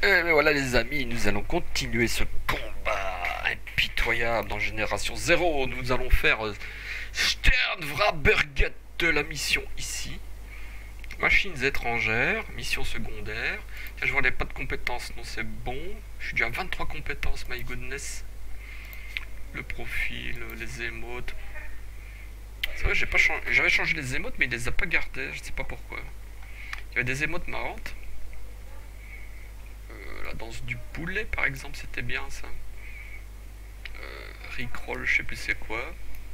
Et ben voilà les amis, nous allons continuer ce combat impitoyable dans Génération Zéro. Nous allons faire Sternwraberget, la mission ici. Machines étrangères, mission secondaire. Tiens, je vois les pas de compétences, non c'est bon. Je suis déjà à 23 compétences, my goodness. Le profil, les émotes. C'est vrai, j'avais changé les émotes, mais il les a pas gardées, je sais pas pourquoi. Il y avait des émotes marrantes. La danse du poulet par exemple, c'était bien ça. Rickroll, je sais plus c'est quoi.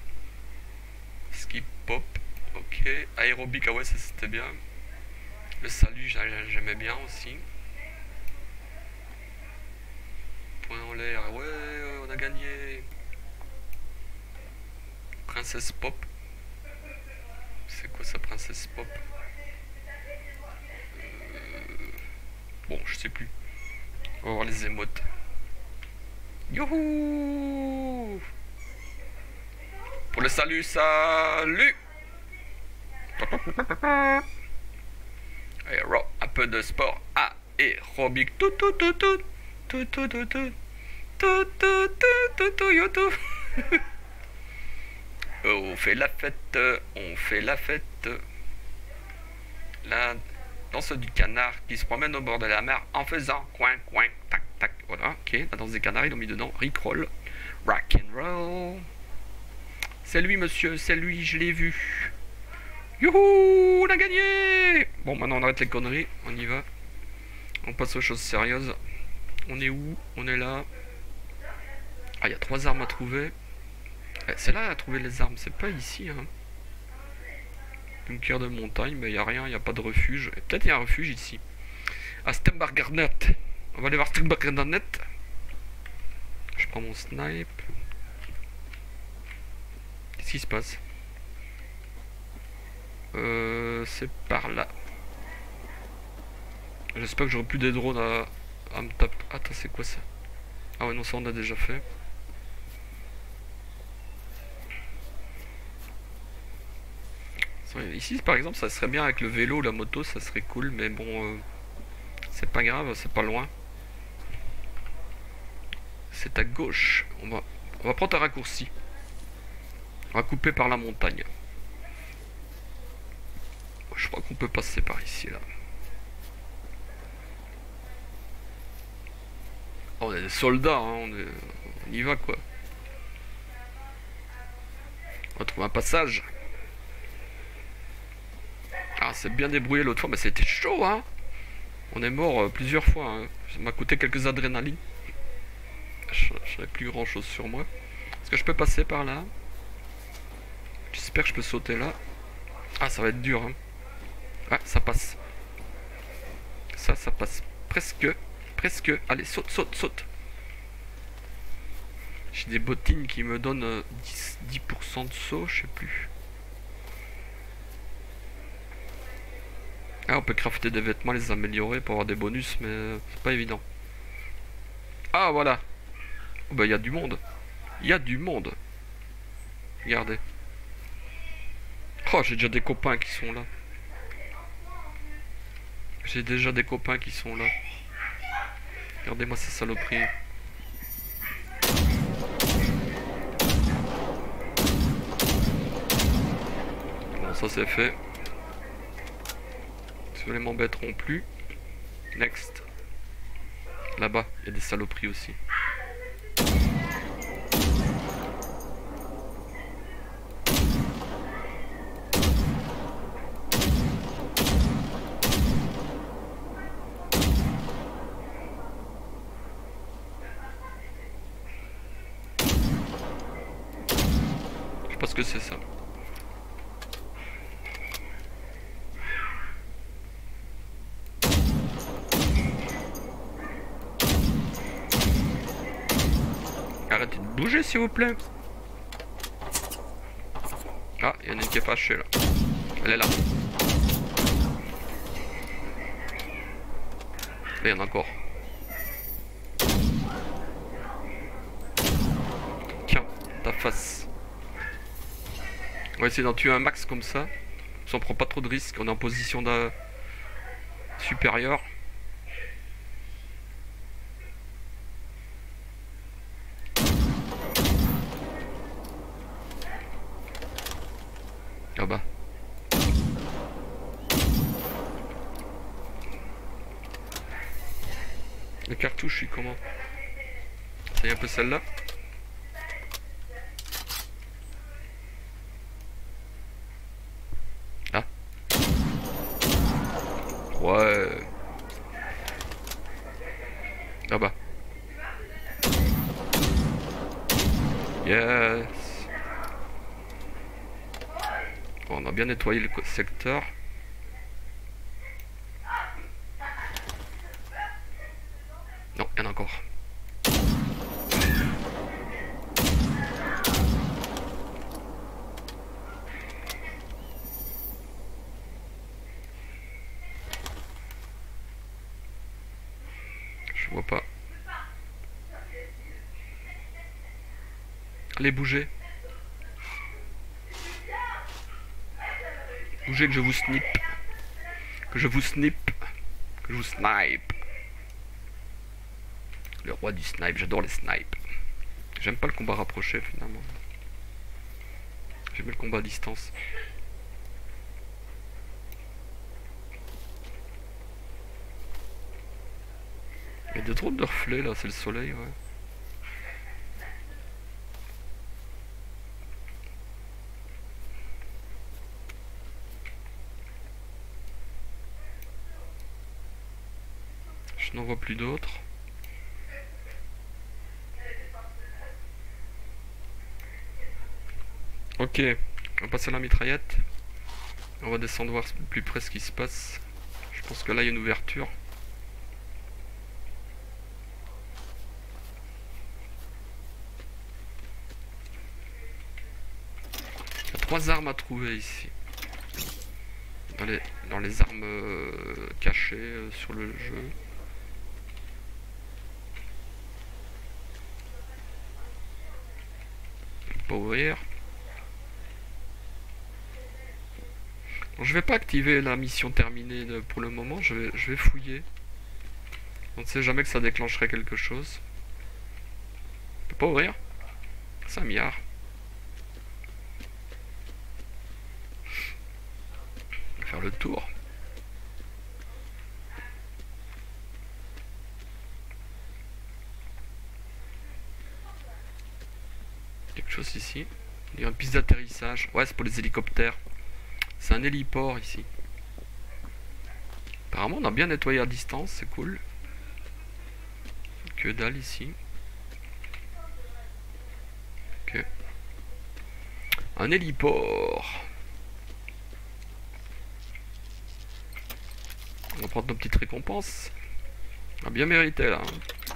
Skip pop, ok. Aérobic, ah ouais, ça c'était bien. Le salut, j'aimais bien aussi. Point en l'air, ouais, on a gagné. Princesse pop. C'est quoi ça, princesse pop? Bon, je sais plus. On va voir les émotes. Youhou! Pour le salut, salut! Allez, un peu de sport aérobique. Tout, tout, tout, tout. Tout, tout, tout, tout. Tout, tout, tout, tout, tout, YouTube. On fait la fête, on fait la fête. La danse du canard qui se promène au bord de la mer en faisant coin, coin, tac, tac. Voilà, ok. La danse des canards, ils l'ont mis dedans. Rickroll, rock and roll. C'est lui, monsieur, c'est lui, je l'ai vu. Youhou, on a gagné! Bon, maintenant on arrête les conneries, on y va. On passe aux choses sérieuses. On est où? On est là. Ah, il y a 3 armes à trouver. C'est là à trouver les armes, c'est pas ici, hein. Bunker de montagne, mais il n'y a rien, il n'y a pas de refuge. Peut-être il y a un refuge ici. Ah, Sternwraberget. On va aller voir Sternwraberget. Je prends mon snipe. Qu'est-ce qui se passe? C'est par là. J'espère que j'aurai plus des drones à me taper. Attends, c'est quoi ça? Ah ouais, non, ça on a déjà fait. Ici, par exemple, ça serait bien avec le vélo, la moto, ça serait cool, mais bon, c'est pas grave, c'est pas loin. C'est à gauche. On va prendre un raccourci. On va couper par la montagne. Je crois qu'on peut passer par ici, là. Oh, on est des soldats, hein, on y va, quoi. On va trouver un passage. Ah, c'est bien débrouillé l'autre fois, mais c'était chaud, hein. On est mort plusieurs fois, hein. Ça m'a coûté quelques adrénalines. Je n'avais plus grand chose sur moi. Est-ce que je peux passer par là? J'espère que je peux sauter là. Ah, ça va être dur, hein. Ah, ça passe. Ça passe. Presque. Presque. Allez, saute, saute, saute. J'ai des bottines qui me donnent 10% de saut, je sais plus. Ah, on peut crafter des vêtements, les améliorer pour avoir des bonus, mais c'est pas évident. Ah, voilà. Oh, bah, il y a du monde. Il y a du monde. Regardez. Oh, j'ai déjà des copains qui sont là. J'ai déjà des copains qui sont là. Regardez-moi ces saloperies. Bon, ça c'est fait. Ceux ne m'embêteront plus. Next. Là-bas, il y a des saloperies aussi. Je sais pas ce que c'est ça. Arrêtez de bouger s'il vous plaît. Ah, il y en a une qui est fâchée là. Elle est là. Et il y en a encore. Tiens, ta face. On va essayer d'en tuer un max comme ça. On prend pas trop de risques. On est en position supérieure. Les cartouches, je suis comment? C'est un peu celle-là. Ah. Ouais. Ah bah. Yes. Bon, on a bien nettoyé le secteur. Non, il y en a encore. Je vois pas. Allez, bougez. Bougez que je vous snip. Que je vous snip. Que je vous snipe. Le roi du snipe, j'adore les snipes. J'aime pas le combat rapproché finalement. J'aime le combat à distance. Il y a des drôles de reflets là, c'est le soleil, ouais. Je n'en vois plus d'autres. Ok, on va passer à la mitraillette. On va descendre voir plus près ce qui se passe. Je pense que là il y a une ouverture. Il y a 3 armes à trouver ici. Dans les armes cachées sur le jeu. Pas ouvrir. Bon, je vais pas activer la mission terminée pour le moment, je vais fouiller. On ne sait jamais que ça déclencherait quelque chose. Je peux pas ouvrir. 5 milliards. Faire le tour. Quelque chose ici. Il y a une piste d'atterrissage. Ouais, c'est pour les hélicoptères. C'est un héliport ici. Apparemment, on a bien nettoyé à distance, c'est cool. Que dalle ici. Ok. Un héliport. On va prendre nos petites récompenses. On a bien mérité là.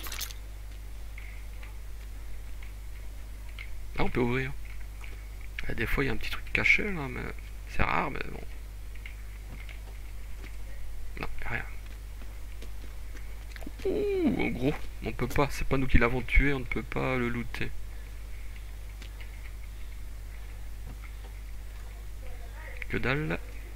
Ah, on peut ouvrir. Et des fois, il y a un petit truc caché là, mais c'est rare, mais bon. Non, y a rien. Ouh, en gros, on peut pas. C'est pas nous qui l'avons tué, on ne peut pas le looter. Que dalle.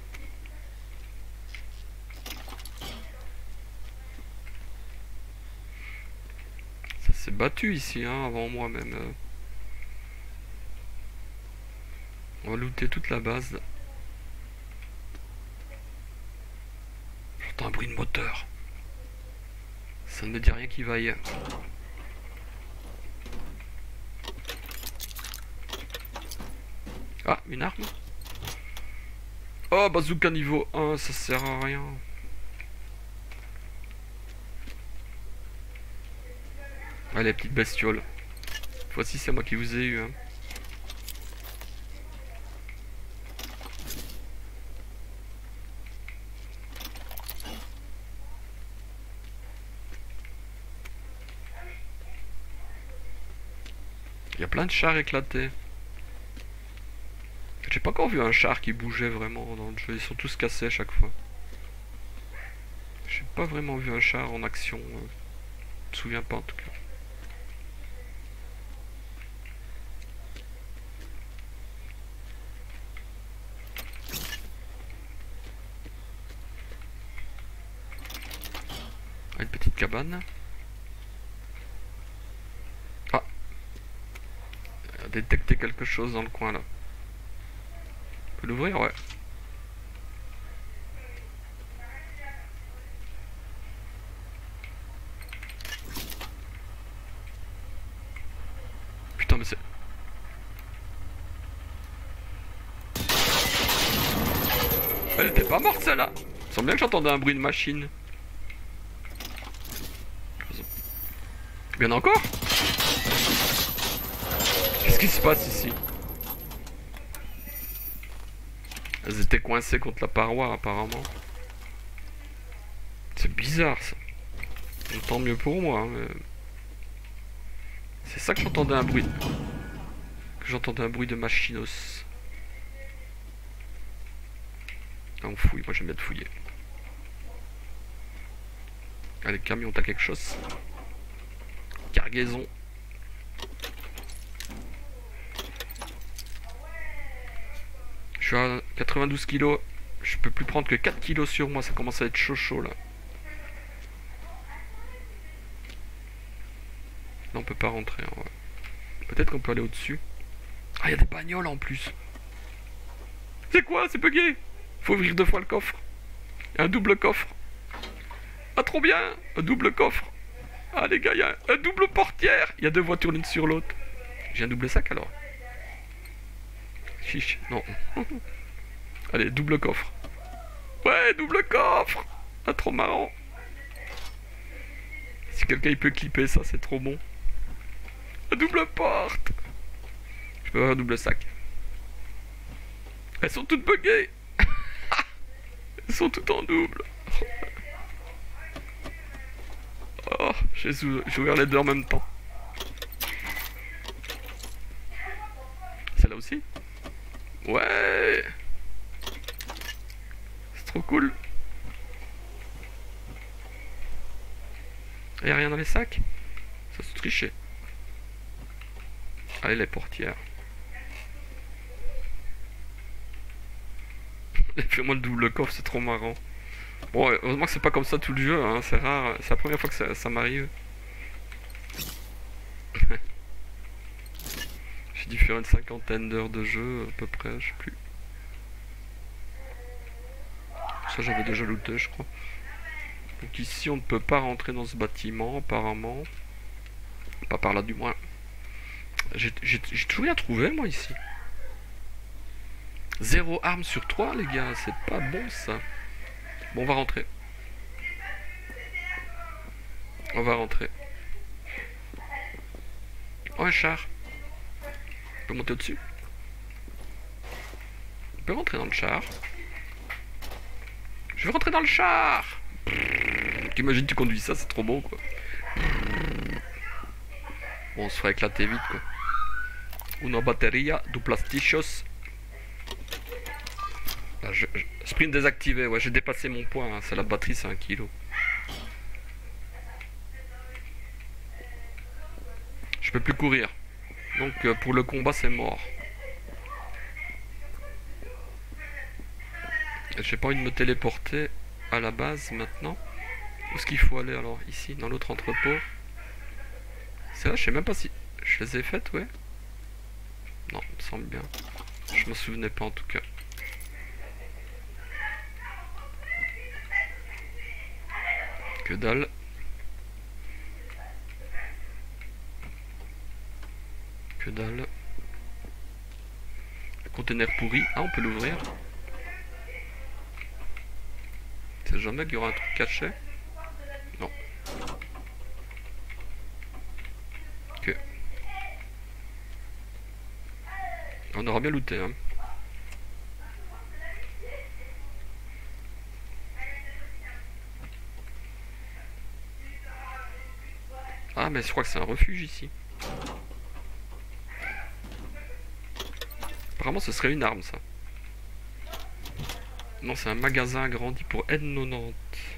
Ça s'est battu ici, hein, avant moi même. On va looter toute la base. J'entends un bruit de moteur. Ça ne me dit rien qui vaille. Ah, une arme. Oh, bazooka niveau 1, ça sert à rien. Ah, les petites bestioles. Cette fois-ci, c'est moi qui vous ai eu. Hein. Il y a plein de chars éclatés. J'ai pas encore vu un char qui bougeait vraiment dans le jeu. Ils sont tous cassés à chaque fois. J'ai pas vraiment vu un char en action. Je me souviens pas en tout cas. Ah, une petite cabane. Ah, a détecté quelque chose dans le coin là. On peut l'ouvrir, ouais. c'est... Elle était pas morte celle-là. Il semble bien que j'entendais un bruit de machine. Bien encore? Qu'est-ce qui se passe ici? Elles étaient coincées contre la paroi apparemment. C'est bizarre ça. Tant mieux pour moi. Hein, mais... C'est ça que j'entendais un bruit. Que j'entendais un bruit de machinos. Ah, on fouille, moi j'aime bien de fouiller. Allez, camion, t'as quelque chose? Cargaison. Je suis à 92 kilos. Je peux plus prendre que 4 kilos sur moi. Ça commence à être chaud chaud là. Là on peut pas rentrer. Hein, ouais. Peut-être qu'on peut aller au-dessus. Ah, il y a des bagnoles en plus. C'est quoi? C'est bugué. Faut ouvrir 2 fois le coffre. Un double coffre. Ah, trop bien. Un double coffre. Ah les gars, il y a un double portière. Il y a 2 voitures l'une sur l'autre. J'ai un double sac alors. Chiche, non. Allez, double coffre. Ouais, double coffre. Ah, trop marrant. Si quelqu'un il peut clipper ça, c'est trop bon. Un double porte. Je peux avoir un double sac. Elles sont toutes buggées. Elles sont toutes en double. Oh, j'ai ouvert les deux en même temps. Celle-là aussi? Ouais. C'est trop cool. Y'a rien dans les sacs? Ça se trichait. Allez, les portières. Fais-moi le double coffre, c'est trop marrant. Bon, heureusement que c'est pas comme ça tout le jeu, hein, c'est rare. C'est la première fois que ça m'arrive. J'ai dû faire une 50aine d'heures de jeu, à peu près, je sais plus. Ça, j'avais déjà looté, je crois. Donc ici, on ne peut pas rentrer dans ce bâtiment, apparemment. Pas par là, du moins. J'ai toujours rien trouvé, moi, ici. 0 arme sur 3, les gars, c'est pas bon, ça. Bon, on va rentrer. On va rentrer. Oh, un char. On peut monter au-dessus. On peut rentrer dans le char. Je veux rentrer dans le char. T'imagines, tu conduis ça, c'est trop beau, quoi. Bon, on se fera éclater vite, quoi. Una batteria, du plastichos. Ah, sprint désactivé, ouais, j'ai dépassé mon poids, hein. C'est la batterie, c'est 1 kg. Je peux plus courir. Donc pour le combat, c'est mort. J'ai pas envie de me téléporter à la base maintenant. Où est-ce qu'il faut aller alors? Ici, dans l'autre entrepôt. C'est là, je sais même pas si je les ai faites, ouais. Non, il me semble bien. Je m'en souvenais pas en tout cas. Que dalle. Que dalle. Le conteneur pourri. Ah, on peut l'ouvrir. C'est jamais qu'il y aura un truc caché. Non. Ok. On aura bien looté, hein. Ah, mais je crois que c'est un refuge ici. Apparemment, ce serait une arme, ça. Non, c'est un magasin agrandi pour N90.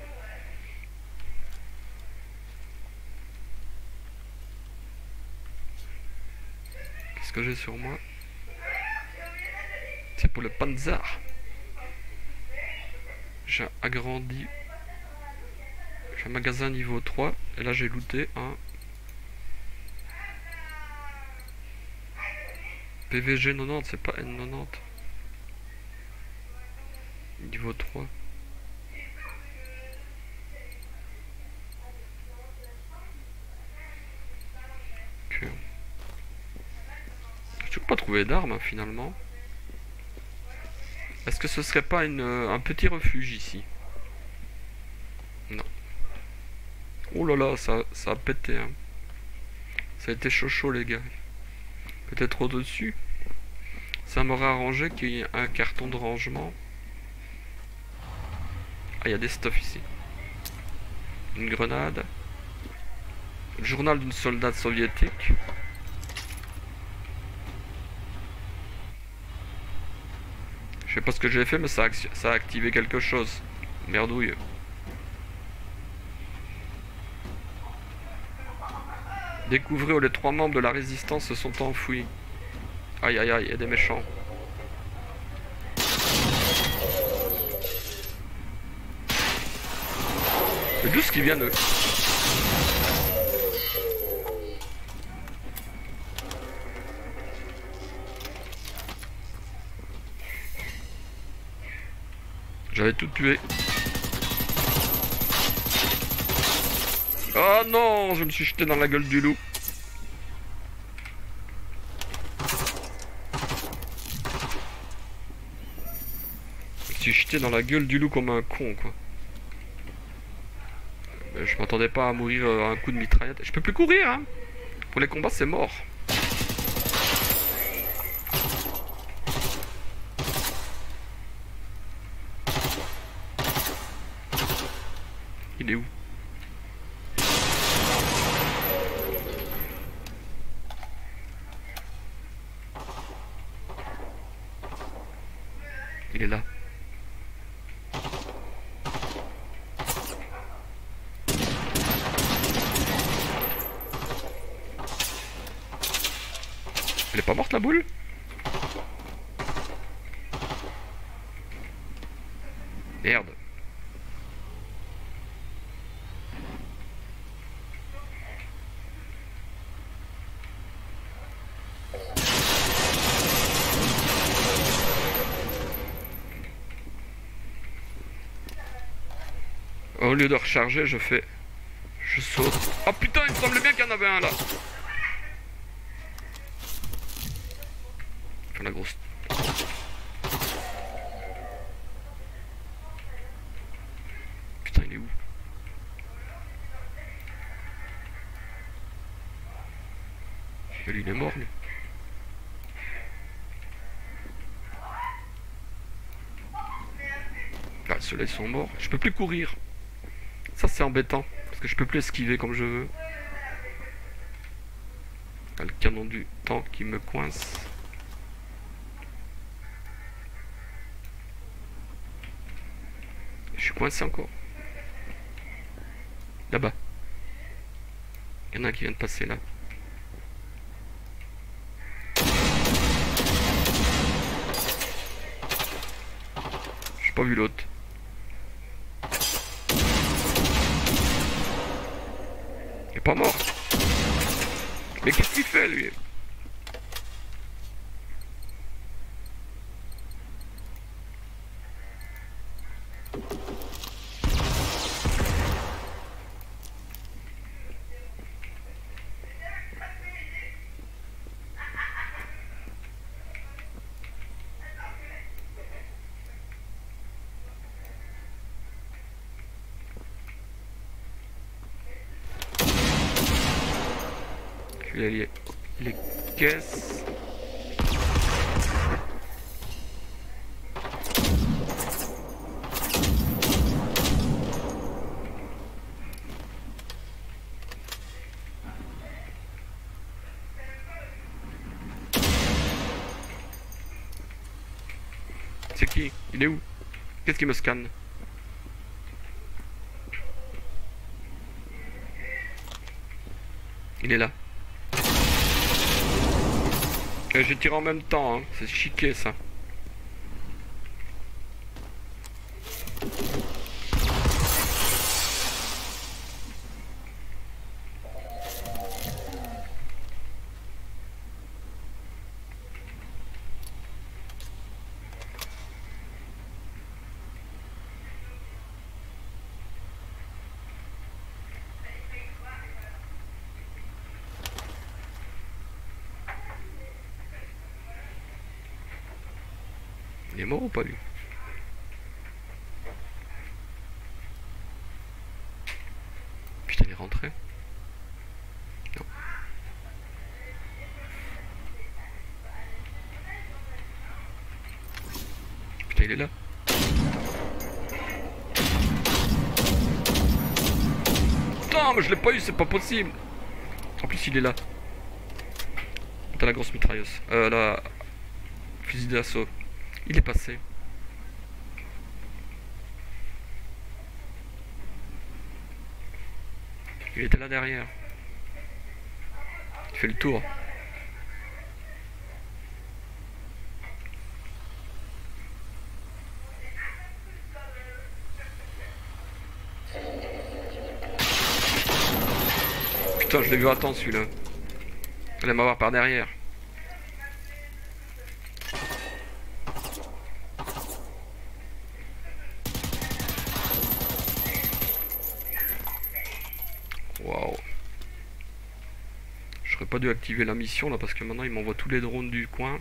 Qu'est-ce que j'ai sur moi? C'est pour le Panzer. J'ai agrandi. J'ai un magasin niveau 3. Et là, j'ai looté un PVG 90, c'est pas N90. Niveau 3. Ok. pas trouvé d'armes hein, finalement. Est-ce que ce serait pas un petit refuge ici? Non. Oh là là, ça a pété. Hein. Ça a été chaud les gars. Peut-être au-dessus. Ça m'aurait arrangé qu'il y ait un carton de rangement. Ah, il y a des stuff ici. Une grenade. Le journal d'une soldate soviétique. Je sais pas ce que j'ai fait, mais ça a activé quelque chose. Merdouille. Découvrez où les 3 membres de la résistance se sont enfouis. Aïe aïe aïe, il y a des méchants. C'est d'où ce qui viennent eux? J'avais tout tué. Oh non, je me suis jeté dans la gueule du loup. Je me suis jeté dans la gueule du loup comme un con quoi. Je m'attendais pas à mourir à un coup de mitraillette. Je peux plus courir hein. Pour les combats c'est mort. Il est où? Il est là. Elle est pas morte la boule? Merde. Au lieu de recharger, je saute. Oh putain, il me semblait bien qu'il y en avait un là. Enfin, la grosse. Putain, il est où? Il est mort lui. Ah, ceux-là ils sont morts. Je peux plus courir. Ça c'est embêtant. Parce que je peux plus esquiver comme je veux. Ah, le canon du temps qui me coince. Je suis coincé encore. Là-bas. Il y en a un qui vient de passer là. J'ai pas vu l'autre. Il est pas mort. Mais qu'est-ce qu'il fait lui? Je vais aller les caisses. C'est qui? Il est où? Qu'est-ce qui me scanne? Il est là. J'ai tiré en même temps, hein. C'est chiqué ça. Il est mort ou pas lui? Putain, il est rentré. Non. Putain, il est là. Putain, mais je l'ai pas eu, c'est pas possible. En plus, il est là. Putain, la grosse mitrailleuse. La fusil d'assaut. Il est passé. Il était là derrière. Il fait le tour. Putain, je l'ai vu à temps celui-là. Il allait m'avoir par derrière. Waouh. J'aurais pas dû activer la mission là parce que maintenant il m'envoie tous les drones du coin.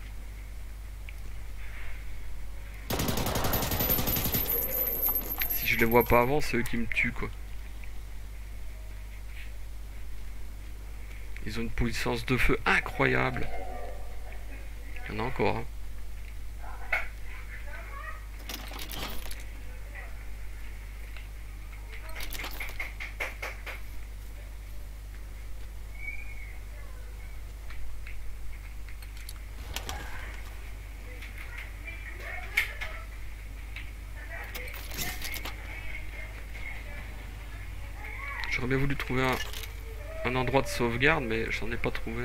Si je les vois pas avant, c'est eux qui me tuent quoi. Ils ont une puissance de feu incroyable. Il y en a encore. Hein. J'aurais bien voulu trouver un endroit de sauvegarde, mais j'en ai pas trouvé.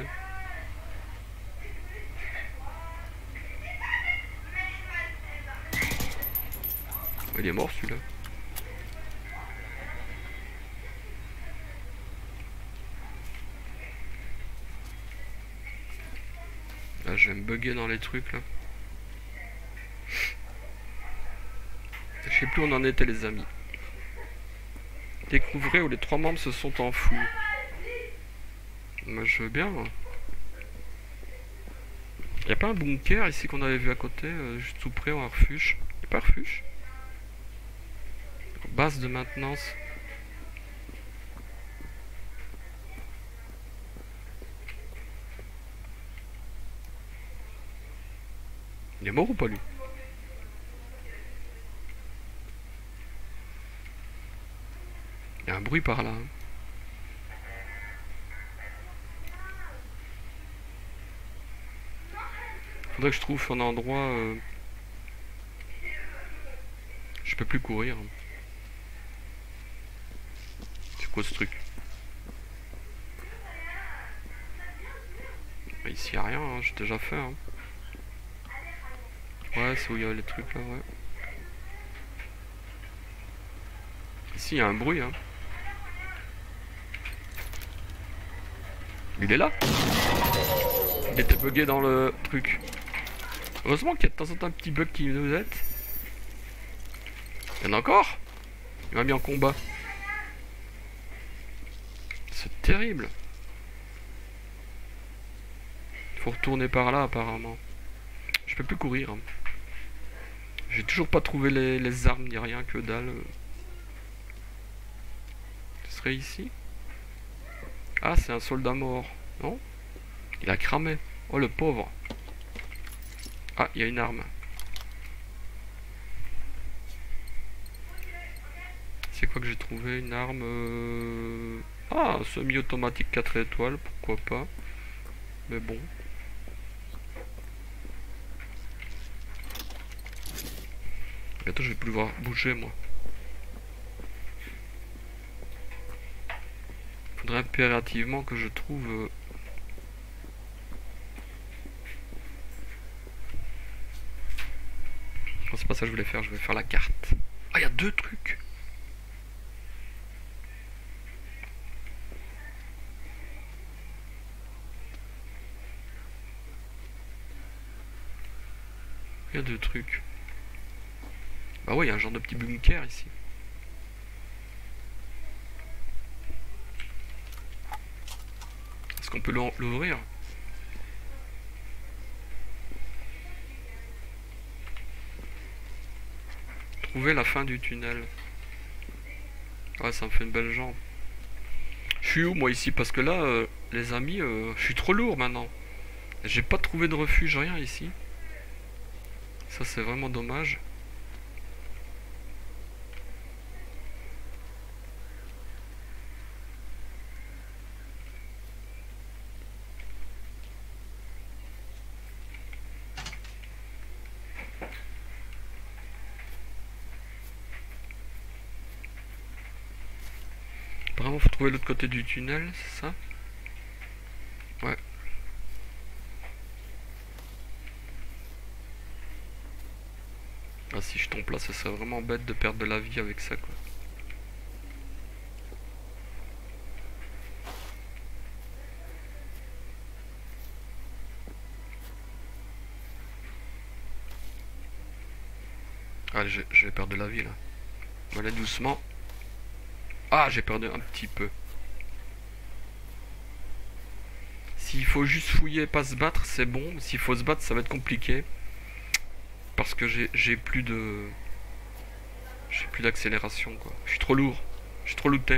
Il est mort celui-là. Là, je vais me bugger dans les trucs là. Je sais plus où on en était les amis. Découvrez où les 3 membres se sont enfouis. Moi je veux bien. Y'a pas un bunker ici qu'on avait vu à côté, juste tout près, un refuge. Y'a pas un refuge? Base de maintenance. Il est mort ou pas lui? Il y a un bruit par là. Hein. Faudrait que je trouve un endroit... Je peux plus courir. C'est quoi ce truc? Bah, ici y a rien, hein. J'ai déjà fait. Hein. Ouais, c'est où il y a les trucs là, ouais. Ici il y a un bruit. Hein. Il est là. Il était bugué dans le truc. Heureusement qu'il y a de temps en temps un petit bug qui nous aide. Il y en a encore. Il m'a mis en combat. C'est terrible. Il faut retourner par là apparemment. Je peux plus courir. Hein. J'ai toujours pas trouvé les armes ni rien que dalle. Ce serait ici. Ah, c'est un soldat mort. Non? Il a cramé. Oh, le pauvre. Ah, il y a une arme. C'est quoi que j'ai trouvé? Une arme... Ah, un semi-automatique 4 étoiles, pourquoi pas. Mais bon. Bientôt je vais plus pouvoir bouger moi. Faudrait impérativement que je trouve... Non, c'est pas ça que je voulais faire, je vais faire la carte. Ah, il y a 2 trucs. Il y a 2 trucs. Bah ouais, il y a un genre de petit bunker ici. Est-ce qu'on peut l'ouvrir? trouvé la fin du tunnel. Ouais, ça me fait une belle jambe. Je suis où moi ici? Parce que là, les amis, je suis trop lourd maintenant. J'ai pas trouvé de refuge, rien ici. Ça c'est vraiment dommage. Apparemment faut trouver l'autre côté du tunnel, c'est ça? Ouais. Ah, si je tombe là, ce serait vraiment bête de perdre de la vie avec ça, quoi. Allez, je vais perdre de la vie là. On va aller doucement. Ah, j'ai perdu un petit peu. S'il faut juste fouiller et pas se battre, c'est bon. S'il faut se battre, ça va être compliqué. Parce que j'ai plus de... J'ai plus d'accélération, quoi. Je suis trop lourd. Je suis trop looté.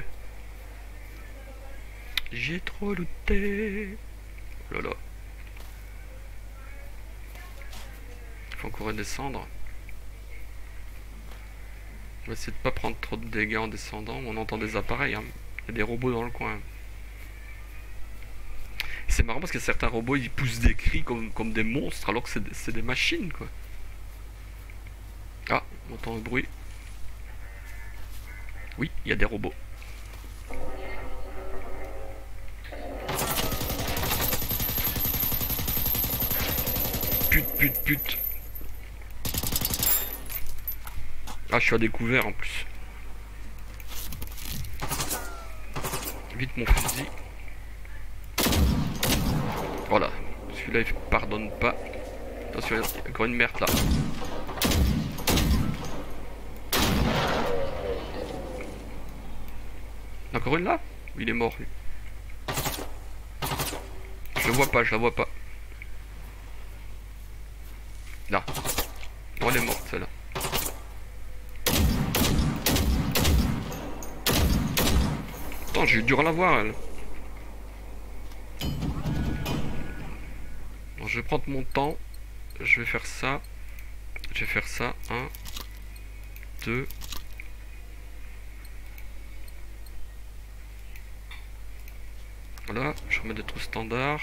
J'ai trop looté. Oh là là. Faut encore redescendre. On va essayer de pas prendre trop de dégâts en descendant. On entend des appareils, hein. Il y a des robots dans le coin. C'est marrant parce que certains robots ils poussent des cris comme des monstres alors que c'est des machines, quoi. Ah, on entend le bruit. Oui, il y a des robots. Pute. Ah, je suis à découvert en plus. Vite mon fusil. Voilà. Celui-là il pardonne pas. Attention, il y a encore une merde là. Encore une là? Il est mort lui. Je le vois pas, je la vois pas. Là. Oh, elle est morte celle-là. Attends, j'ai eu dur à la voir elle. Bon, je vais prendre mon temps. Je vais faire ça. Je vais faire ça. 1, 2. Voilà, je remets des trous standards.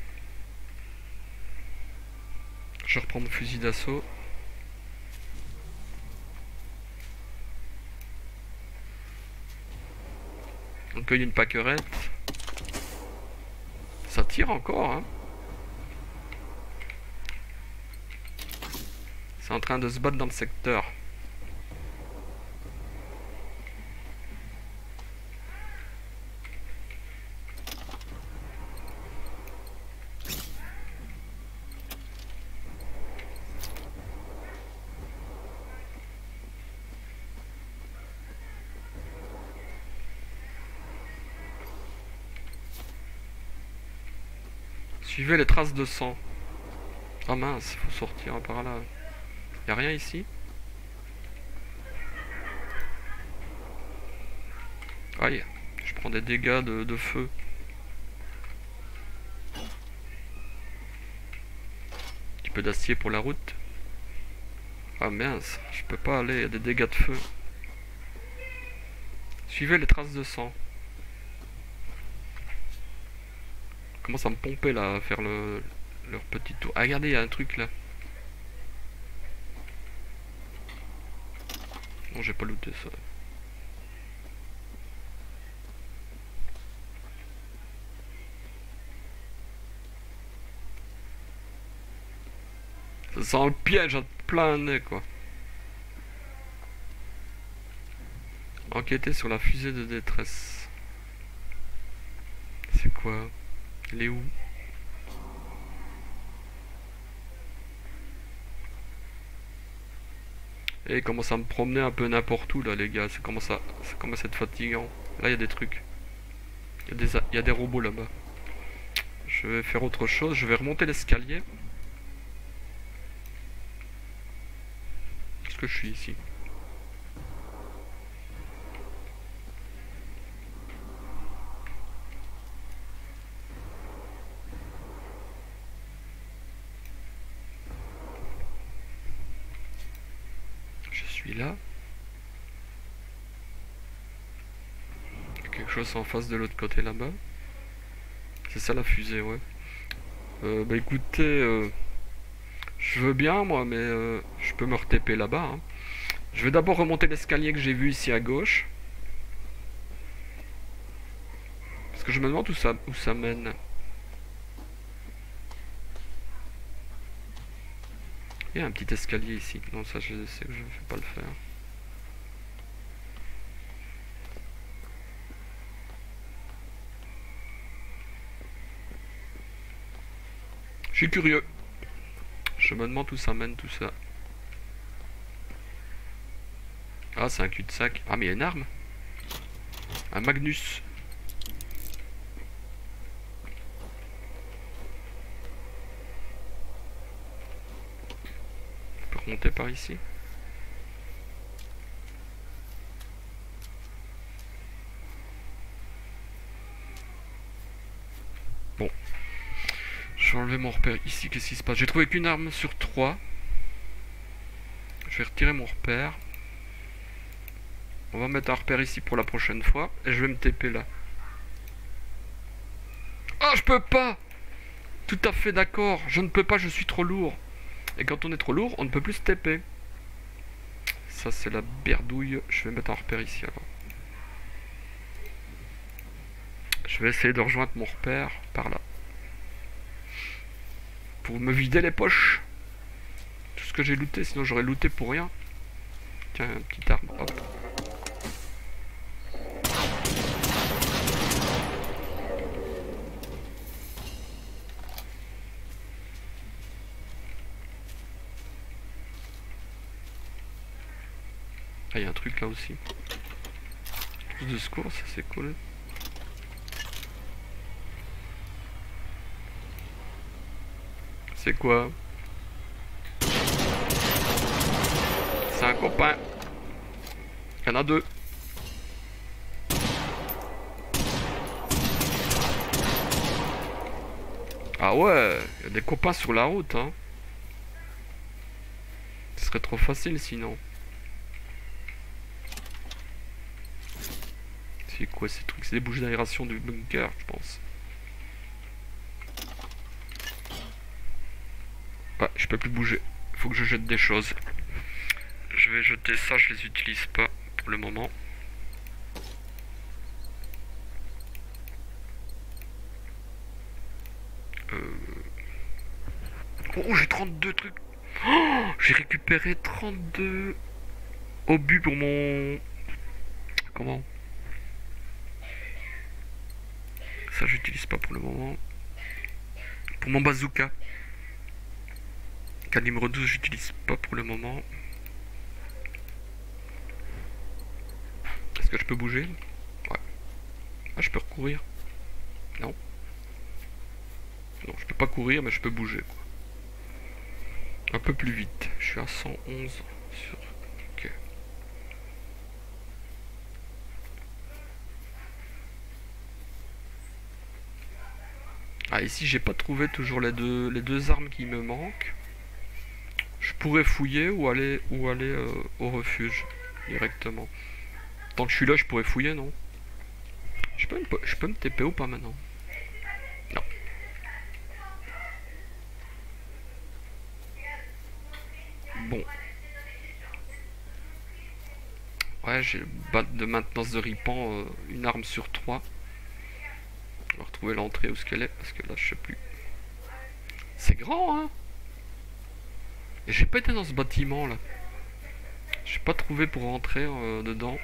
Je reprends mon fusil d'assaut. On cueille une pâquerette. Ça tire encore, hein. C'est en train de se battre dans le secteur. Suivez les traces de sang. Ah mince, faut sortir par là. Y'a rien ici? Aïe, je prends des dégâts de feu. Un petit peu d'acier pour la route. Ah mince, je peux pas aller, il y a des dégâts de feu. Suivez les traces de sang. Commence à me pomper là, à faire leur petit tour. Ah regardez, il y a un truc là. Non, j'ai pas looté ça. Ça sent le piège à plein nez quoi. Enquêter sur la fusée de détresse. C'est quoi? Elle est où? Et il commence à me promener un peu n'importe où là les gars. Ça commence à être fatigant. Là il y a des trucs. Il y a des robots là-bas. Je vais faire autre chose. Je vais remonter l'escalier. Est-ce que je suis ici? Celui-là. Quelque chose en face de l'autre côté là-bas. C'est ça la fusée, ouais. Bah écoutez, je veux bien moi, mais je peux me re-TP là-bas. Hein. Je vais d'abord remonter l'escalier que j'ai vu ici à gauche. Parce que je me demande où ça mène. Il y a un petit escalier ici. Non, ça je sais que je ne vais pas le faire. Je suis curieux. Je me demande où ça mène tout ça. Ah, c'est un cul-de-sac. Ah, mais il y a une arme. Un Magnus. On peut remonter par ici. Bon. Je vais enlever mon repère ici. Qu'est-ce qui se passe? J'ai trouvé qu'une arme sur 3. Je vais retirer mon repère. On va mettre un repère ici pour la prochaine fois. Et je vais me TP là. Ah, je peux pas! Tout à fait d'accord. Je ne peux pas, je suis trop lourd. Et quand on est trop lourd, on ne peut plus se TP. Ça, c'est la berdouille. Je vais mettre un repère ici alors. Je vais essayer de rejoindre mon repère par là. Pour me vider les poches. Tout ce que j'ai looté, sinon j'aurais looté pour rien. Tiens, un petit arme, hop. Ah, il y a un truc là aussi. Plus de secours, ça c'est cool. C'est quoi? C'est un copain. Il y en a 2. Ah ouais, il y a des copains sur la route, hein. Ce serait trop facile sinon. C'est quoi ces trucs? C'est des bougies d'aération du bunker, je pense. Ouais, je peux plus bouger. Faut que je jette des choses. Je vais jeter ça, je les utilise pas pour le moment. Oh, j'ai 32 trucs. Oh, j'ai récupéré 32 obus pour mon... Comment? Ça, j'utilise pas pour le moment. Pour mon bazooka. Calibre 12, j'utilise pas pour le moment. Est-ce que je peux bouger? Ouais. Ah, je peux recourir. Non. Non, je peux pas courir, mais je peux bouger, quoi. Un peu plus vite. Je suis à 111 sur... Ok. Ah, ici, j'ai pas trouvé toujours les deux armes qui me manquent. Je pourrais fouiller ou aller au refuge directement. Tant que je suis là, je pourrais fouiller, non? Je peux me TP ou pas maintenant? Non. Bon. Ouais, j'ai batte de maintenance de ripan, une arme sur 3. On va retrouver l'entrée où ce qu'elle est, parce que là, je sais plus. C'est grand, hein? Et j'ai pas été dans ce bâtiment, là. J'ai pas trouvé pour rentrer dedans.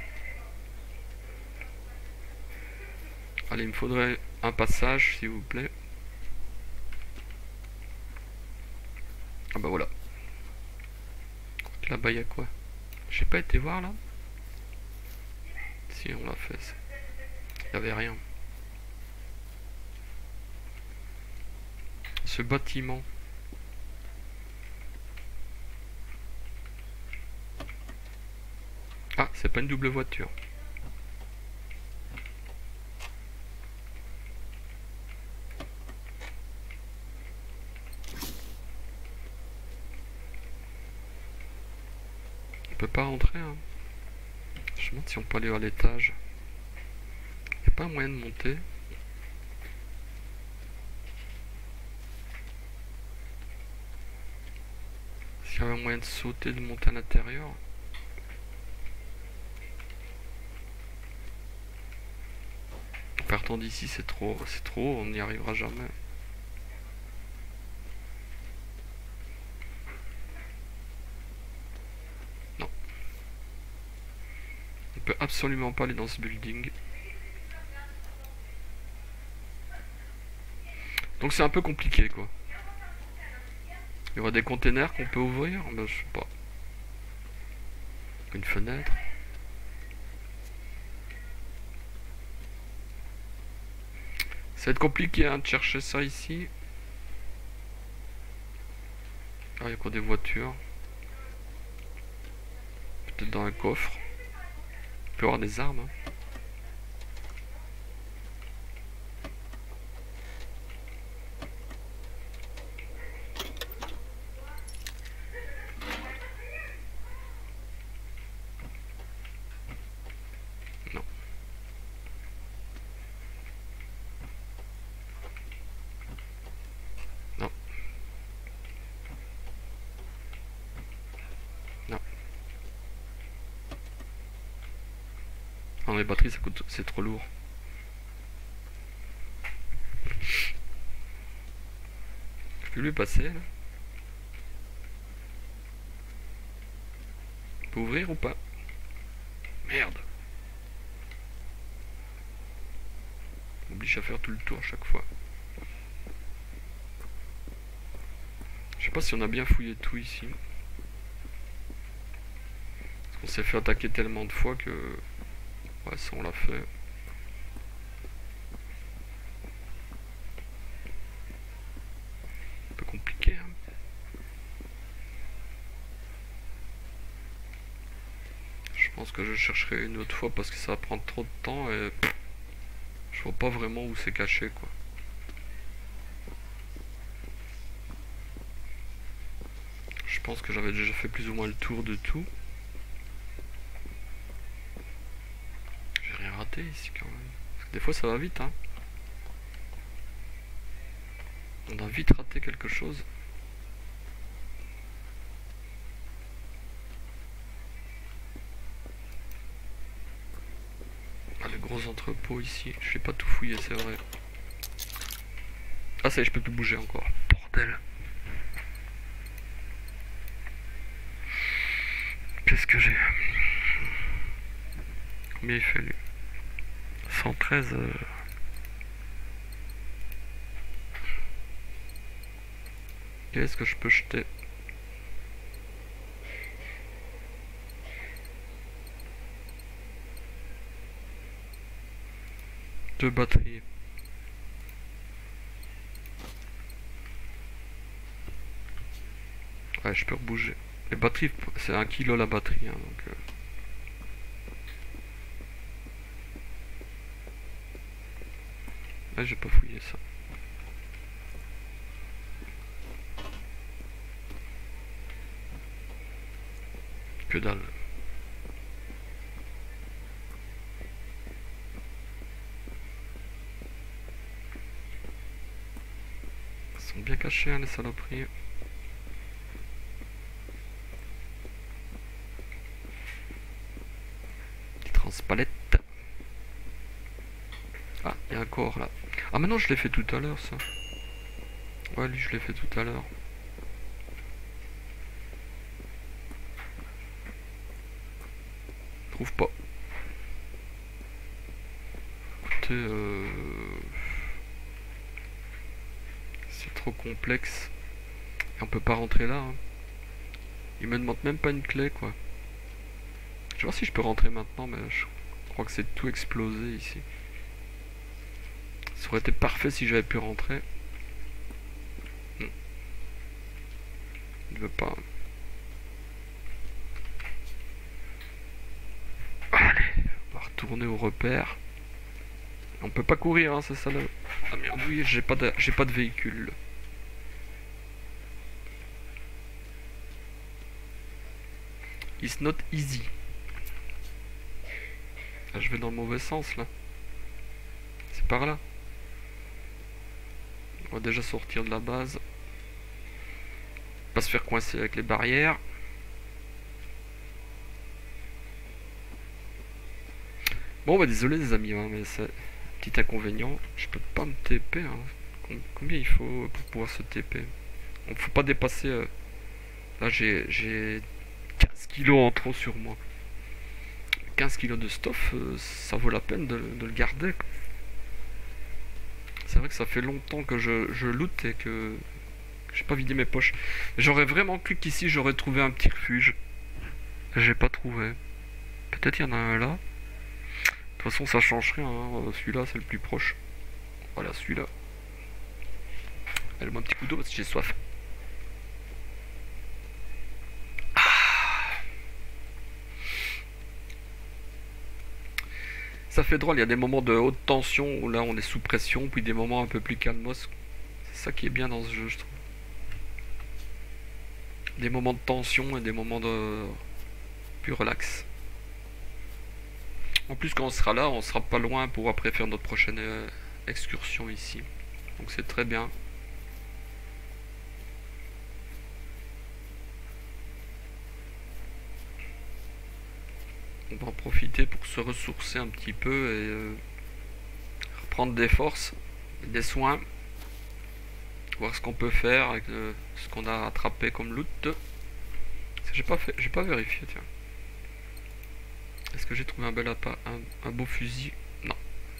Allez, il me faudrait un passage, s'il vous plaît. Ah bah voilà. Là-bas, il y a quoi? J'ai pas été voir, là? Si, on l'a fait, ça. Il y avait rien. Ce bâtiment. Ah, c'est pas une double voiture. peut pas rentrer, hein. Je me demande si on peut aller à l'étage. Y a pas moyen de monter. S'il y avait moyen de sauter, de monter à l'intérieur. Partant d'ici, c'est trop haut, on n'y arrivera jamais. Non. On peut absolument pas aller dans ce building. Donc c'est un peu compliqué, quoi. Il y aura des containers qu'on peut ouvrir, ben, je sais pas. Une fenêtre. Ça va être compliqué hein, de chercher ça ici. Ah, il y a quoi des voitures. Peut-être dans un coffre. Il peut y avoir des armes. Hein. Non. Non. Non. Non, les batteries, ça coûte, c'est trop lourd. Je peux lui passer là. On peut ouvrir ou pas? Merde. On oblige à faire tout le tour à chaque fois. Je sais pas si on a bien fouillé tout ici. Parce qu'on s'est fait attaquer tellement de fois que... Ouais, ça on l'a fait. Un peu compliqué, hein. Je pense que je chercherai une autre fois parce que ça va prendre trop de temps et... Je vois pas vraiment où c'est caché, quoi. Je pense que j'avais déjà fait plus ou moins le tour de tout. J'ai rien raté ici quand même. Parce que des fois ça va vite, hein. On a vite raté quelque chose. Ah, les gros entrepôts ici. Je vais pas tout fouiller, c'est vrai. Ah ça y est, je peux plus bouger encore. Bordel. Qu'est-ce que j'ai? Combien il fait lui? 113. Qu'est-ce que je peux jeter? Deux batteries. Ouais, je peux rebouger. Les batteries, c'est 1 kilo la batterie, hein, donc... Là, j'ai pas fouillé ça. Que dalle. Ils sont bien cachés, hein, les saloperies. Transpalette. Ah, il y a un corps là. Ah, maintenant je l'ai fait tout à l'heure ça. Ouais, lui je l'ai fait tout à l'heure. Je trouve pas. Écoutez, c'est trop complexe. Et on peut pas rentrer là. Hein. Il me demande même pas une clé quoi. Je vais voir si je peux rentrer maintenant, mais je crois que c'est tout explosé ici. Ça aurait été parfait si j'avais pu rentrer. Il ne veut pas. Allez, on va retourner au repère. On peut pas courir, hein, c'est ça là. Ah merde, oui, j'ai pas de véhicule. is not easy. Ah, je vais dans le mauvais sens là. C'est par là. On va déjà sortir de la base. Pas se faire coincer avec les barrières. Bon bah désolé les amis, hein, mais c'est un petit inconvénient. Je peux pas me TP. Hein. Combien il faut pour pouvoir se TP? On faut pas dépasser... Là j'ai 15 kilos en trop sur moi. 15 kilos de stuff, ça vaut la peine de le garder. C'est vrai que ça fait longtemps que je loot et que j'ai pas vidé mes poches. J'aurais vraiment cru qu'ici j'aurais trouvé un petit refuge. J'ai pas trouvé. Peut-être il y en a un là. De toute façon ça change rien, hein. Celui-là c'est le plus proche. Voilà celui-là. Allez-moi un petit coup d'eau parce que j'ai soif. Ça fait drôle, il y a des moments de haute tension où là on est sous pression, puis des moments un peu plus calmos. C'est ça qui est bien dans ce jeu, je trouve. Des moments de tension et des moments de plus relax. En plus quand on sera là, on sera pas loin pour après faire notre prochaine excursion ici. Donc c'est très bien. On va en profiter pour se ressourcer un petit peu et reprendre des forces, des soins, voir ce qu'on peut faire avec ce qu'on a attrapé comme loot. J'ai pas vérifié, tiens. Est-ce que j'ai trouvé un bel appât, un beau fusil? Non.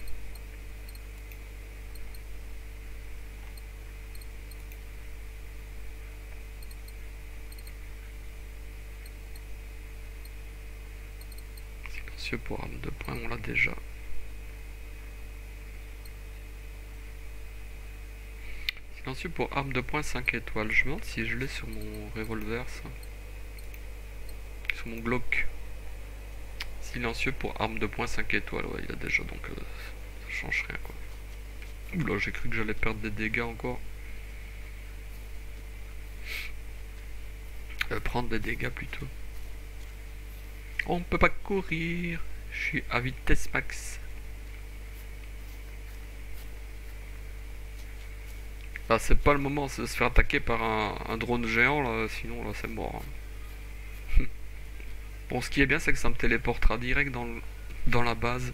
Silencieux pour arme de poing, on l'a déjà. Silencieux pour arme de poing 5 étoiles. Je me demande si je l'ai sur mon revolver, ça. Sur mon Glock. Silencieux pour arme de poing 5 étoiles. Ouais, il a déjà, donc ça change rien, quoi. Oula, j'ai cru que j'allais perdre des dégâts encore. Prendre des dégâts plutôt. On peut pas courir. Je suis à vitesse max. Là, c'est pas le moment de se faire attaquer par un drone géant, là. Sinon, là, c'est mort. Hein. Bon, ce qui est bien, c'est que ça me téléportera direct dans la base.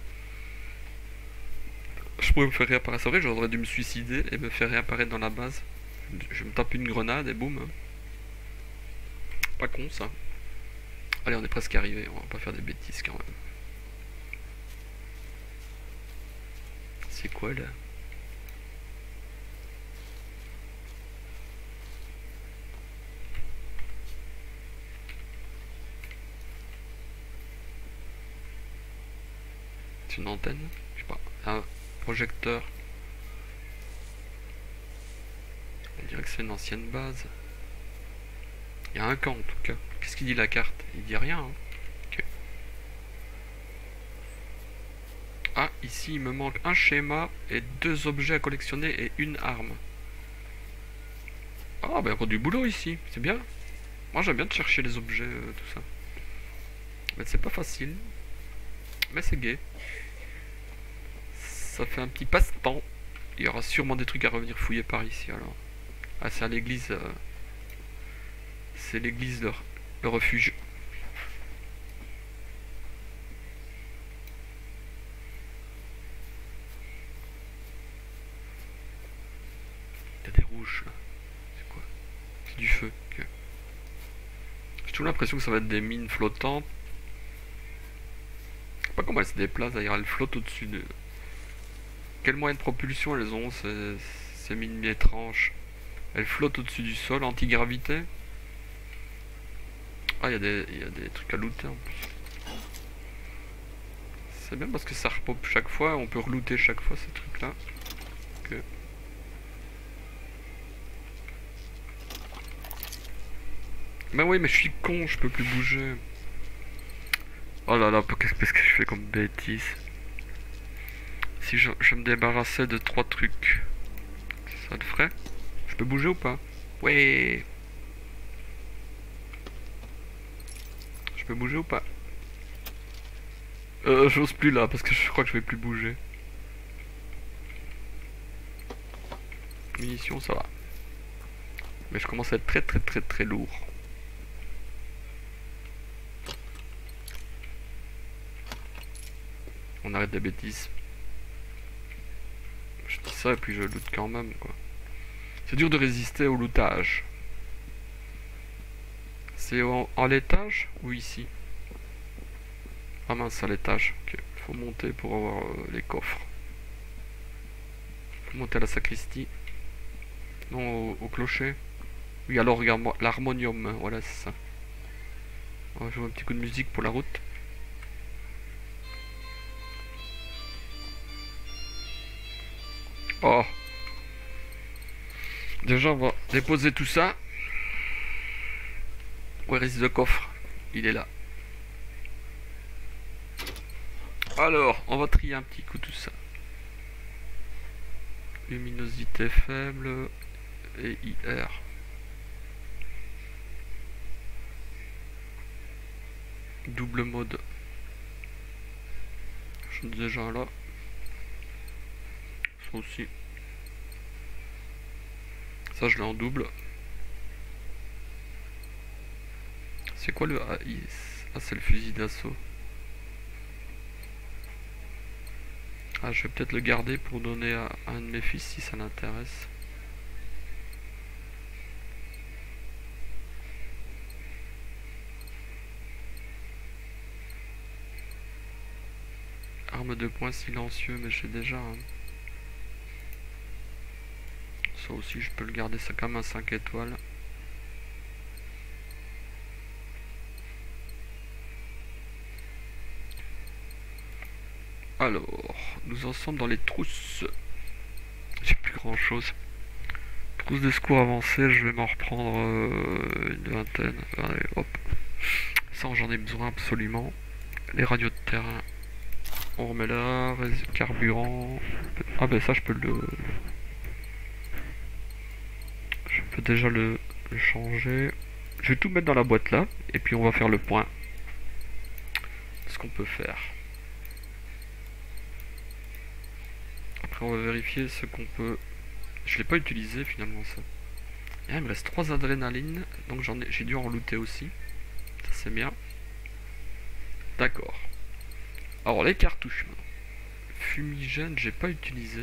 Je pourrais me faire réapparaître. C'est vrai, j'aurais dû me suicider et me faire réapparaître dans la base. Je me tape une grenade et boum. Pas con, ça. Allez, on est presque arrivé. On va pas faire des bêtises quand même. C'est quoi là? C'est une antenne? Je sais pas. Un projecteur. On dirait que c'est une ancienne base. Il y a un camp en tout cas. Qu'est-ce qu'il dit la carte? Il dit rien. Hein. Okay. Ah, ici il me manque un schéma et 2 objets à collectionner et une arme. Ah, bah encore du boulot ici. C'est bien. Moi j'aime bien de chercher les objets, tout ça. Mais c'est pas facile. Mais c'est gai. Ça fait un petit passe-temps. Il y aura sûrement des trucs à revenir fouiller par ici alors. Ah, c'est à l'église. C'est l'église, le refuge. Il y a des rouges là. C'est quoi? C'est du feu. Okay. J'ai toujours l'impression que ça va être des mines flottantes. Je sais pas comment elles se déplacent d'ailleurs, elles flottent au-dessus de. Quel moyen de propulsion elles ont ces mines étranges? Elles flottent au-dessus du sol, anti-gravité. Ah, il y a des trucs à looter en plus. C'est bien parce que ça repop chaque fois, on peut relooter chaque fois ces trucs là. Okay. Mais oui, mais je suis con, je peux plus bouger. Oh là là, qu'est-ce que je fais comme bêtise? Si je me débarrassais de 3 trucs, ça le ferait? Je peux bouger ou pas? Ouais. peux bouger ou pas? J'ose plus là parce que je crois que je vais plus bouger. Munitions, ça va. Mais je commence à être très très très très lourd. On arrête des bêtises. Je dis ça et puis je loot quand même quoi. C'est dur de résister au lootage. C'est en l'étage ou ici? Ah mince, à l'étage. Ok, faut monter pour avoir les coffres. Faut monter à la sacristie. Non, au clocher. Oui, alors regarde-moi, l'harmonium, hein, voilà, c'est ça. On va jouer un petit coup de musique pour la route. Oh. Déjà, on va déposer tout ça. Where is the coffre? Il est là. Alors, on va trier un petit coup tout ça. Luminosité faible et IR. Double mode. Je suis déjà là. Ça aussi. Ça, je l'ai en double. C'est quoi le AIS? Ah, c'est le fusil d'assaut. Ah, je vais peut-être le garder pour donner à un de mes fils si ça l'intéresse. Arme de poing silencieux, mais j'ai déjà un. Ça aussi, je peux le garder, ça comme un 5 étoiles. Alors, nous en sommes dans les trousses. J'ai plus grand chose. Trousse de secours avancée, je vais m'en reprendre une vingtaine. Allez, hop. Ça, j'en ai besoin absolument. Les radios de terrain. On remet là, carburant. Ah ben ça, je peux le... Je peux déjà le changer. Je vais tout mettre dans la boîte là. Et puis on va faire le point. Ce qu'on peut faire. Après on va vérifier ce qu'on peut... Je l'ai pas utilisé finalement ça. Et là, il me reste 3 adrénalines. Donc j'ai dû en looter aussi. Ça c'est bien. D'accord. Alors les cartouches. Fumigène, j'ai pas utilisé.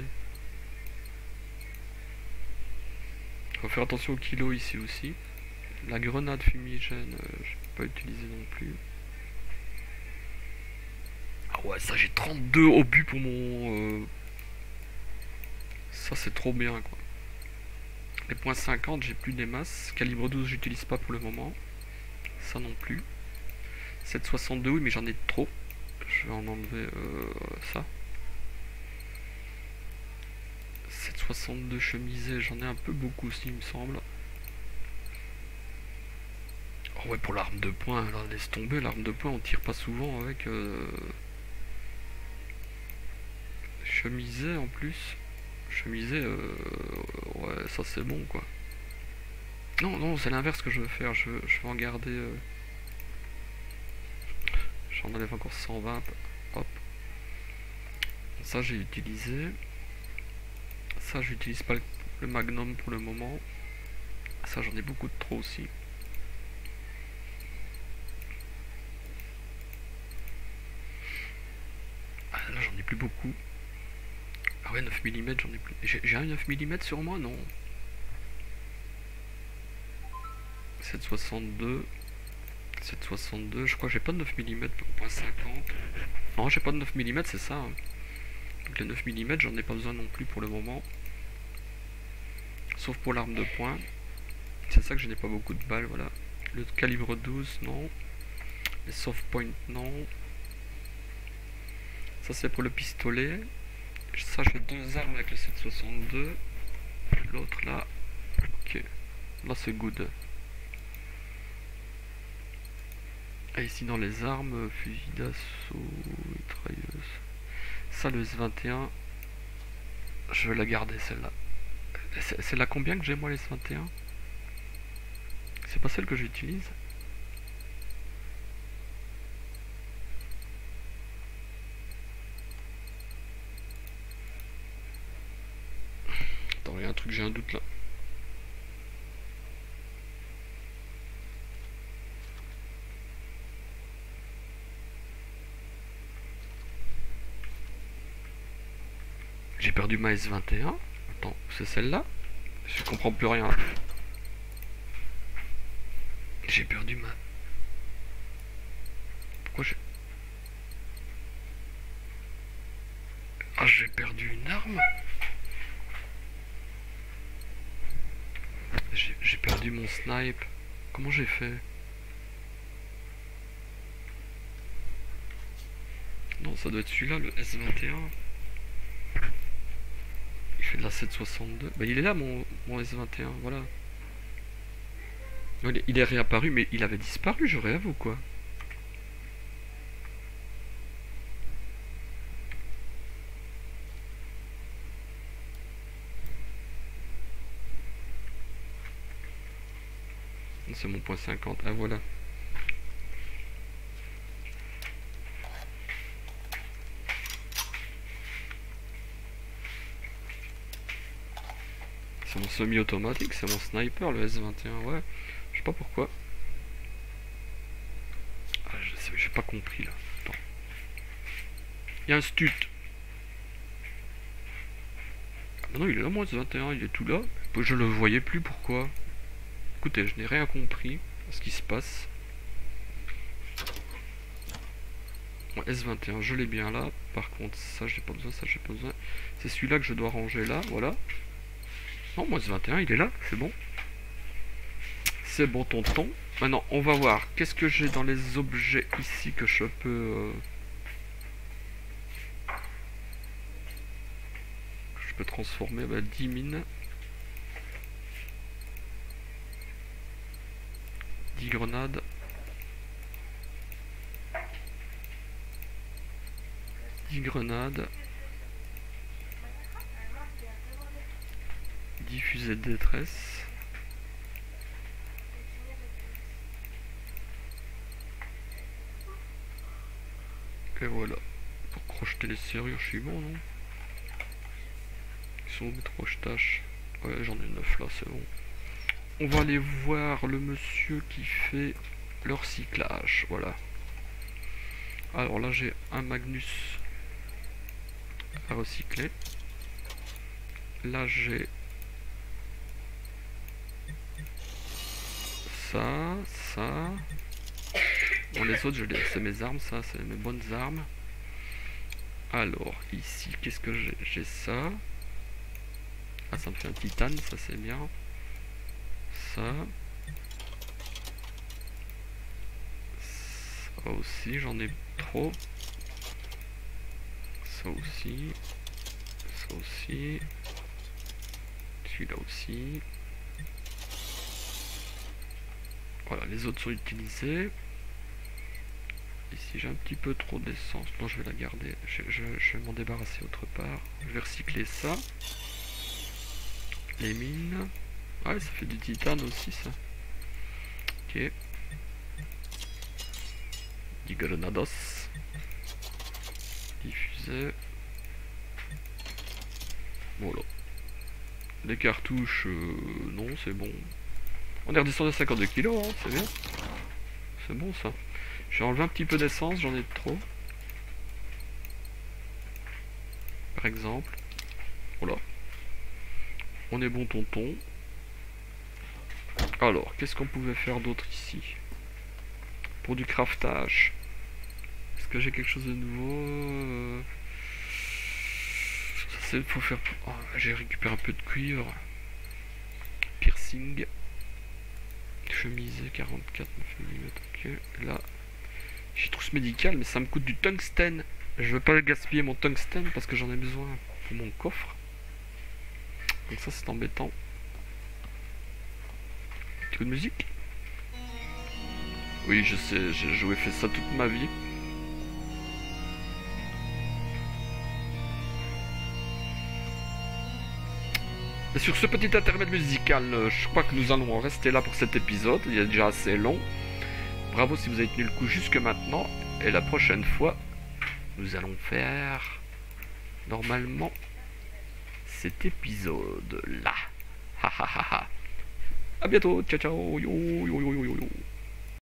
Faut faire attention au kilo ici aussi. La grenade fumigène, j'ai pas utilisé non plus. Ah ouais, ça j'ai 32 obus pour mon... Ça c'est trop bien quoi. Les points 50, j'ai plus des masses. Calibre 12, j'utilise pas pour le moment. Ça non plus. 7,62, oui mais j'en ai trop. Je vais en enlever ça. 7,62 chemisé, j'en ai un peu beaucoup aussi il me semble. Oh ouais, pour l'arme de poing, là, laisse tomber, l'arme de poing on tire pas souvent avec chemisé en plus. Chemisé, ouais, ça c'est bon quoi. Non, non, c'est l'inverse que je veux faire, je vais en garder... J'en enlève encore 120, hop. Ça j'ai utilisé. Ça j'utilise pas le magnum pour le moment. Ça j'en ai beaucoup de trop aussi. Ah, là j'en ai plus beaucoup. Ah ouais, 9 mm j'en ai plus. J'ai un 9 mm sur moi? Non. 7,62. 7,62. Je crois que j'ai pas de 9 mm pour point 50. Non, j'ai pas de 9 mm, c'est ça. Donc les 9 mm j'en ai pas besoin non plus pour le moment. Sauf pour l'arme de poing. C'est ça que je n'ai pas beaucoup de balles, voilà. Le calibre 12, non. Les soft point, non. Ça c'est pour le pistolet. Ça j'ai 2 armes avec le 7,62. L'autre là. Ok. Là c'est good. Et ici dans les armes, fusil d'assaut, mitrailleuse. Ça le S21. Je vais la garder celle-là. C'est la combien que j'ai moi les S21? C'est pas celle que j'utilise? il y a un truc, j'ai un doute là. J'ai perdu ma S21. Attends, c'est celle-là? Je comprends plus rien. J'ai perdu ma... Pourquoi j'ai... Ah, j'ai perdu une arme? J'ai perdu mon snipe. Comment j'ai fait? Non, ça doit être celui-là, le S21. Il fait de la 762. Bah, il est là, mon S21, voilà. Il est réapparu, mais il avait disparu, je rêve ou quoi? C'est mon point 50. Ah, voilà. C'est mon semi-automatique, c'est mon sniper, le S21, ouais. Je sais pas pourquoi. Ah, j'ai pas compris là. Attends. Il y a un stut. Ah, bah non, il est là, mon S21, il est tout là. Je le voyais plus, pourquoi? Écoutez, je n'ai rien compris à ce qui se passe. Bon, S21, je l'ai bien là. Par contre, ça, j'ai pas besoin, ça, j'ai pas besoin. C'est celui-là que je dois ranger là, voilà. Non, mon S21, il est là, c'est bon. C'est bon, tonton. Maintenant, on va voir. Qu'est-ce que j'ai dans les objets ici que je peux... je peux transformer, bah, 10 mines. 10 grenades. Grenades. 10 fusées de détresse. Et voilà. Pour crocheter les serrures, je suis bon, non? Ils sont où mes crochetages? Ouais, j'en ai 9 là, c'est bon. On va aller voir le monsieur qui fait le recyclage. Voilà. Alors là, j'ai un Magnus à recycler. Là, j'ai ça, ça. Bon, les autres, c'est mes armes, ça, c'est mes bonnes armes. Alors, ici, qu'est-ce que j'ai? J'ai ça. Ah, ça me fait un titane, ça c'est bien. Ça. Ça aussi, j'en ai trop. Ça aussi. Ça aussi. Celui-là aussi. Voilà, les autres sont utilisés. Ici j'ai un petit peu trop d'essence. Non, je vais la garder. Je vais m'en débarrasser autre part. Je vais recycler ça. Les mines. Ouais, ça fait du titane aussi, ça. Ok. Du grenados. Diffusé. Voilà. Les cartouches, non, c'est bon. On est redescendu à 52 kg, hein, c'est bien. C'est bon ça. J'ai enlevé un petit peu d'essence, j'en ai trop. Par exemple. Voilà. On est bon, tonton. Alors, qu'est-ce qu'on pouvait faire d'autre ici? Pour du craftage. Est-ce que j'ai quelque chose de nouveau? Ça, faut faire... Oh, j'ai récupéré un peu de cuivre. Piercing. Chemise 44 mm. Ok, là. J'ai trousse médicale, mais ça me coûte du tungstène. Je veux pas gaspiller mon tungstène parce que j'en ai besoin pour mon coffre. Donc ça, c'est embêtant. Petit coup de musique. Oui, je sais, j'ai fait ça toute ma vie. Et sur ce petit intermède musical, je crois que nous allons en rester là pour cet épisode. Il est déjà assez long. Bravo si vous avez tenu le coup jusque maintenant. Et la prochaine fois, nous allons faire... Normalement, c'est cet épisode-là. Ha ha ha ha. À bientôt, ciao ciao, yo yo yo yo yo.